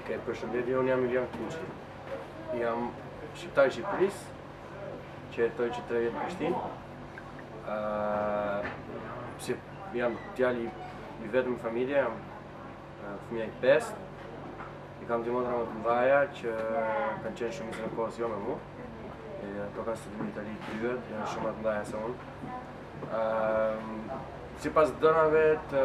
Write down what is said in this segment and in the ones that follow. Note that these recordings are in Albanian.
Përshëndetje, unë jam Ilian Kuçi. Jam shqiptar i Shqipërisë, që jetoj që 3 vjet në Prishtinë. Si jam djali i vetëm në familje, jam fëmija i 5. I kam dy motra më të mëdhaja që kanë qenë shumicën e kohës jo me mua. Ato kanë studiuar në Itali 2 vjet, janë shumë më të mëdhaja se unë. Sipas dënave të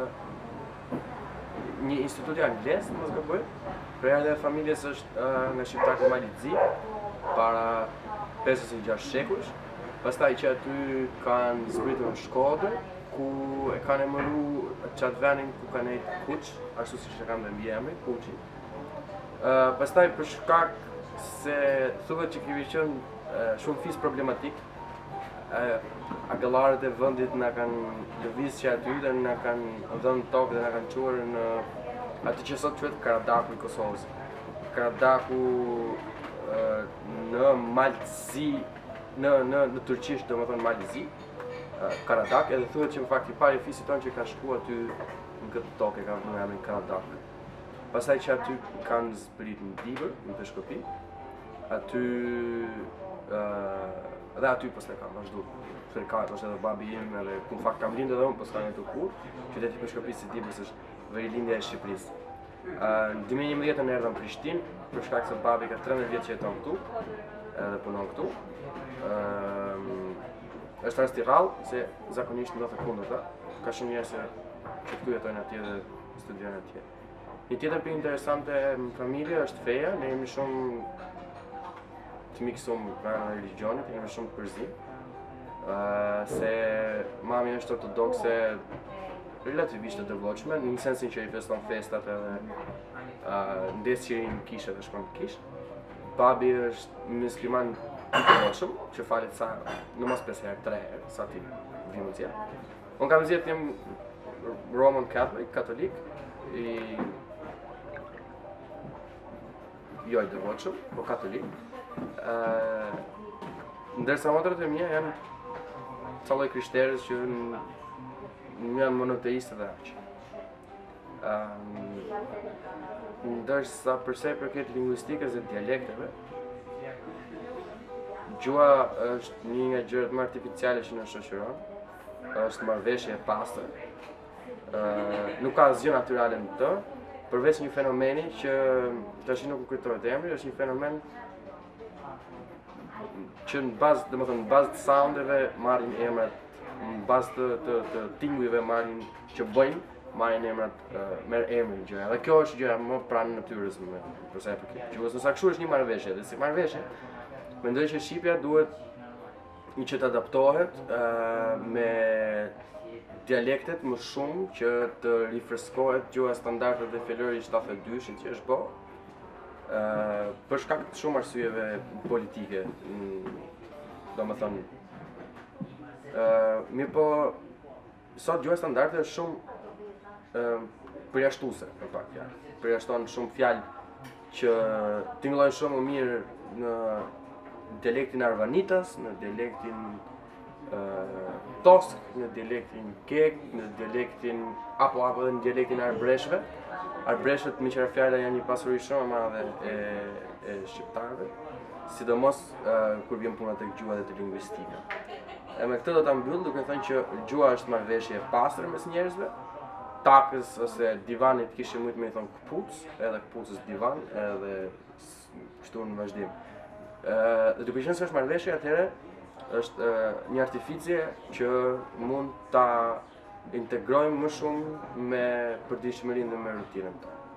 një instituti anglez, mos gaboj, preja e familjes është nga shqiptarët e Malit Zi, para 5-6 shekujsh. Pastaj që aty kanë zbritur në Shkodër, ku e kanë emëru qatë venin ku kanë ejtë Kuç, ashtu siç e kanë dhe mbiemri, Kuçi. Pastaj për shkak se thuhet që kemi qenë shumë fis problematik, agallarët e vendit na kanë lëvizur aty dhe na kanë dhënë tokë dhe na kanë çuar në atë që sot quhet Karadaku i Kosovës. Karadaku në Malzi, në turqisht domethënë Malzi, Karadak, edhe thuhet që në fakt i pari fisit tonë që ka shkuar aty në këtë tokë ka vënë emrin Karadak. Pastaj që aty kanë zbrit në Dibër, në Peshkopi, aty dhe aty pastaj kam vazhduar. Fërkat është edhe babi im, edhe ku në fakt kam lindur edhe unë, pas kanë jetuar kur. Qyteti i Peshkopisë së Dibrës është verilindja e Shqipërisë. Në 2011 erdha në Prishtinë, për shkak se babi ka 13 vjet që jeton këtu, edhe punon këtu. Është rast i rrallë, se zakonisht ndodhet e kundërta. Ka shumë njerëz që këtu jetojnë atje dhe studiojnë atje. Një tjetër pikë interesante në familje është feja, ne jemi shumë të miksum nga religionit, jemi shumë të përzim. Se mami është ortodokse relativisht të devotshme, në sensin që i feston festat edhe ndes qirin në kishë dhe shkon në kishë. Babi është musliman i devotshëm, që falet sa në mos 5 herë, 3 herë, sa ti vimë tja. Unë kam zgjedhur të jem Roman Catholic, katolik, jo i devotshëm, po katolik. Ndërsa motrat e mia janë ca lloj krishterës që janë monoteistë dhe aq. Ndërsa përsa i përket lingvistikës dhe dialekteve, gjua është një nga gjërat më artificiale që na shoqëron, është marrëveshje e pastër. Nuk ka asgjë natyrale në të, përveç një fenomeni që tash nuk më kujtohet emri, është një fenomen që në bazë, domethënë në bazë të soundeve marrin emrat, në bazë të tingujve marrin që bëjnë, marrin emrat, merr emrin gjëra. Dhe kjo është gjëra më pranë natyrës për sa i përket gjuhës. Nëse kështu është një marrëveshje, dhe si marrëveshje, mendoj që shqipja duhet që të adaptohet me dialektet më shumë që të rifreskohet gjuha standardet dhe fjalori 72-shin që është bo, për shkak të shumë arsyeve politike, domethënë. Mirë po, sot gjuha standarde është shumë përjashtuese, në fakt fjalë. Përjashton shumë fjalë që tingëllojnë shumë më mirë në dialektin arvanitas, në dialektin tosk, në dialektin kek, në dialektin apo edhe në dialektin arbreshve. Arbreshët me qëra fjala janë një pasuri shumë e madhe e shqiptarëve, sidomos kur vjen puna tek gjuha dhe te lingvistika. E me këtë do ta mbyll duke thënë që gjuha është marrëveshje e pastër mes njerëzve. Takës ose divanit kishte shumë më thon kpuc, edhe kpucës divan, edhe kështu në vazhdim. Dhe duke qenë se është marrëveshje, atëherë është një artificie që mund ta integrojmë më shumë me përditshmërinë dhe me rutinën tonë.